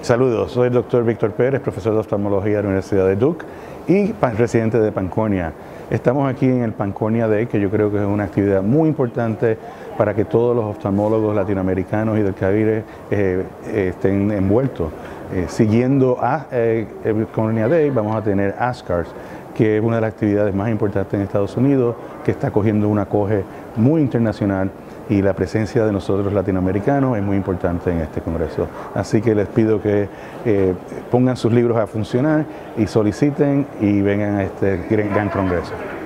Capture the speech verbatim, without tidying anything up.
Saludos, soy el doctor Víctor Pérez, profesor de oftalmología de la Universidad de Duke y residente de Pancornia. Estamos aquí en el Pancornia Day, que yo creo que es una actividad muy importante para que todos los oftalmólogos latinoamericanos y del Caribe eh, eh, estén envueltos. Eh, siguiendo a eh, el Pancornia Day, vamos a tener ASCRS, que es una de las actividades más importantes en Estados Unidos, que está cogiendo un acoge muy internacional, y la presencia de nosotros latinoamericanos es muy importante en este congreso. Así que les pido que eh, pongan sus libros a funcionar y soliciten y vengan a este gran congreso.